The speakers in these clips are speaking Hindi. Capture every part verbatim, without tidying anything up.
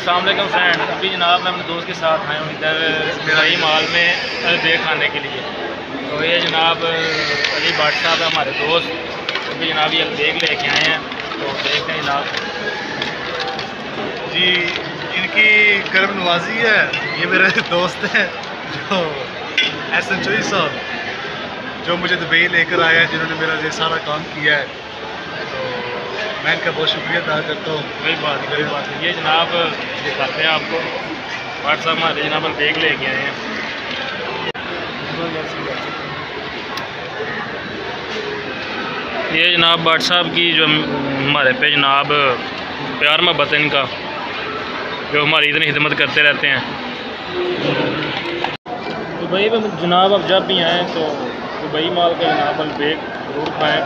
अस्सलाम वालेकुम फ्रेंड। अभी जनाब मैं अपने दोस्त के साथ आया हूँ इधर मेराई माल में बेग खाने के लिए। तो ये जनाब अली भट्ट साहब है हमारे दोस्त। अभी जनाब ये बेग लेके आए हैं, तो देखते हैं जनाब जी। इनकी करम नवाजी है। ये मेरे दोस्त हैं जो एस एन चोई साहब, जो मुझे दुबई लेकर आया है, जिन्होंने मेरा ये सारा काम किया है। तो मैं इनका बहुत शुक्रिया अदा करता हूँ। वही बात है वही बात है। ये जनाब दिखाते हैं आपको, भट्ट साहब हमारे जनाब बेग लेके आए हैं। ये जनाब भट्ट साहब की जो हमारे पे जनाब प्यार मोहब्बत है इनका, जो हमारी इतनी खिदमत करते रहते हैं। दुबई में जनाब अब जब भी आएँ तो दुबई माल का जनाब बेग ज़रूर खाएँ।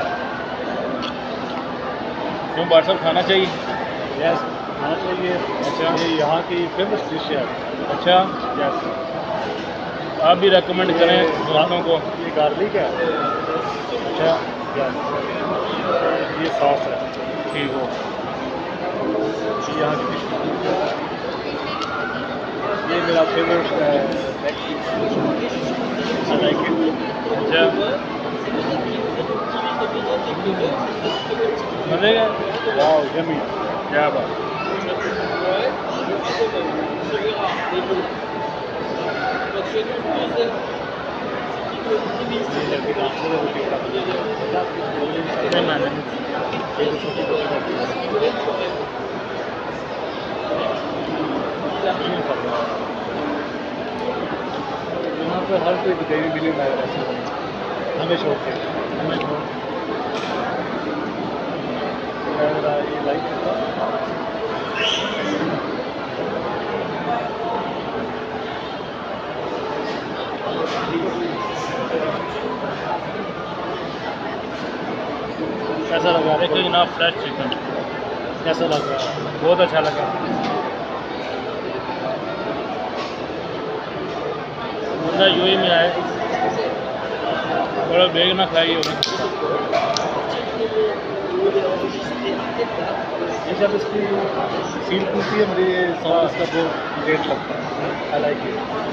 क्यों भट्ट साहब खाना चाहिए? यस, खाना चाहिए। अच्छा, ये यहाँ की फेमस डिश है। अच्छा, यस, आप भी रेकमेंड करें दोस्तों को। ये गार्लिक है। अच्छा, यस, ये सॉस है। ठीक हो। ये यहाँ की डिश है। ये मेरा favourite leg piece, I like it. अच्छा, मज़ेगा। Wow, yummy. क्या बात। यहाँ पर हर कोई देवी बिली में हमें शौक है। हमें छोड़ ये लाइक कैसा लगा? देखो जनाब फ्रेश चिकन कैसा लग रहा है? बहुत अच्छा लगा। बंदा यूएई में आए, बड़ा बेग ना खाइए हो नहीं सकता। ये जब इसकी सील खुलती है, मुझे ये सॉस का बहुत ग्रेट लगता है। I like it.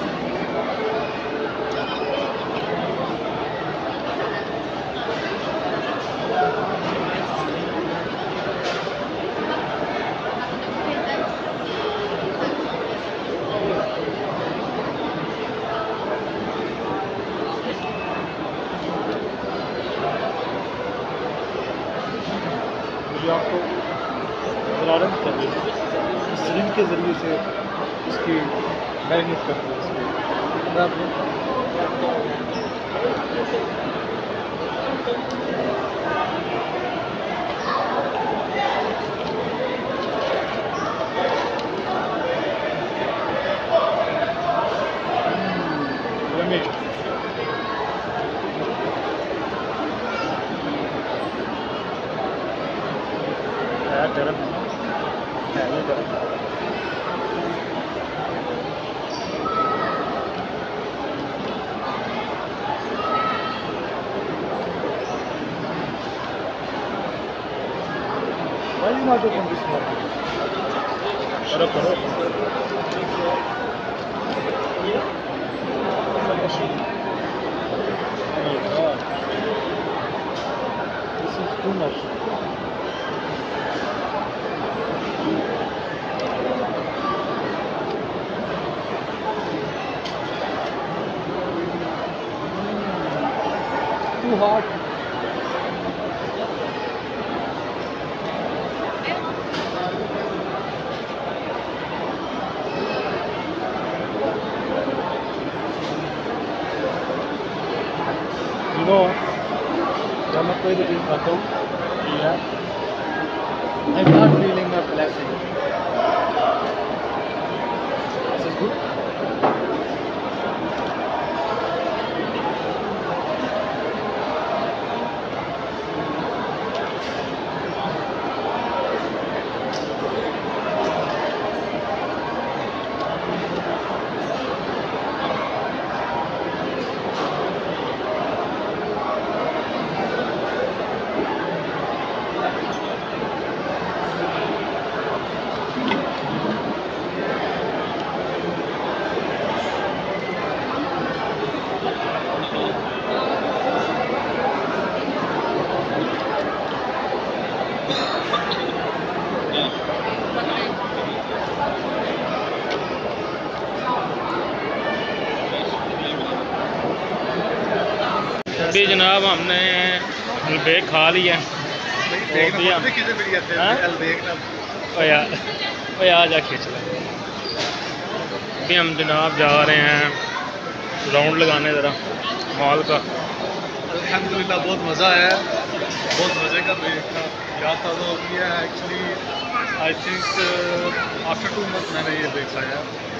मुझे आपको बरारन चाहिए, सिरिंज के ज़रिए से इसकी मैरिनेट करते हैं। गरम है, ये गरम है। Why you not open this one? करो करो। This is too much. Too hot. You know, जब मैं कोई भी चीज़ खाता हूँ, I'm not feeling a blessing. This is good. अभी जनाब हमने अलबेग खा लिया। आ जा खींच ले। अभी हम जनाब जा रहे हैं राउंड लगाने ज़रा मॉल का। अल्हम्दुलिल्लाह बहुत मज़ा आया, बहुत मज़े का याद ताज़ा हो गया है। Actually I think after two month मैंने ये बेग खाया,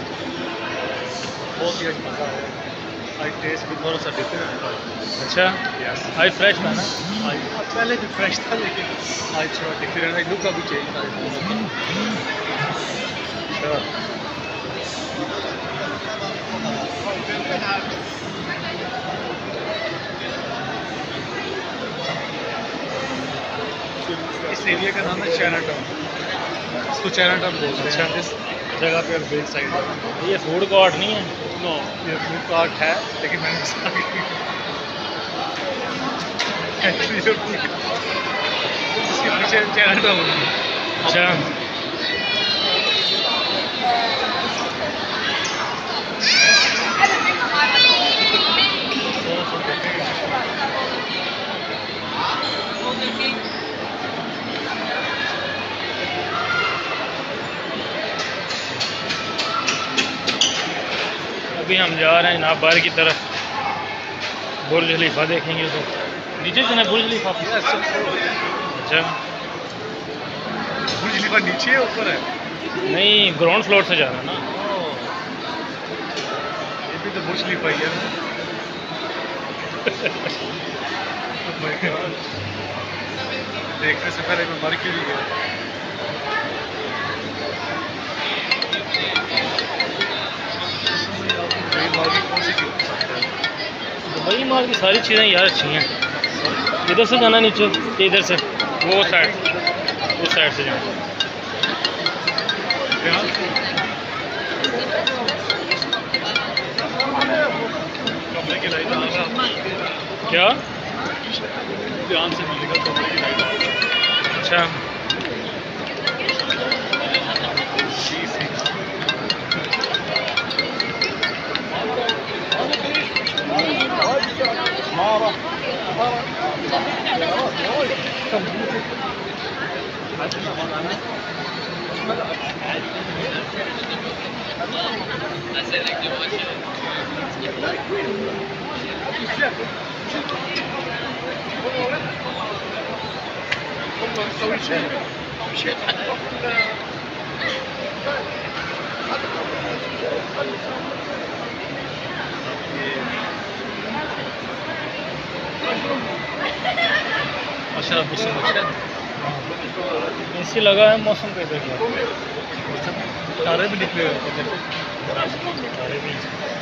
बहुत ही मज़ा आया। आई टेस्ट भी थोड़ा सा डिफरेंट था। अच्छा, यस, आई फ्रेश था ना? आई पहले भी फ्रेश था लेकिन आज थोड़ा डिफरेंट है, लुक का भी चेंज था। अच्छा, इस एरिया का नाम है चाइना टाउन, इसको चाइना टाउन बोलते हैं। इस जगह पे बेग साइड है। ये फूड कोर्ट नहीं है? नो, ये फूड कोर्ट है लेकिन मैंने इसके पीछे चाइना टाउन है। अच्छा, अभी हम जा रहे हैं जनाब बाहर की तरफ, बुर्ज खलीफा देखेंगे। तो नीचे से ना बुर्ज खलीफा? अच्छा, बुर्ज खलीफा नीचे है ऊपर है? नहीं, ग्राउंड फ्लोर से जा रहा है ना। ये भी तो बुर्ज खलीफा ही है। देखने से पहले मैं मर क्यों नहीं गया। दुबई मॉल की सारी चीज़ें यार अच्छी हैं। इधर से जाना नीचे, इधर से वो साइड, उस साइड से जाना। कमरे की लाइट क्या ध्यान से मिलेगा कमरे की लाइट। अच्छा, अच्छा मौसम अच्छा है। एसी लगा है, मौसम कैसे क्या? तारे भी निकले हुए हैं। तारे भी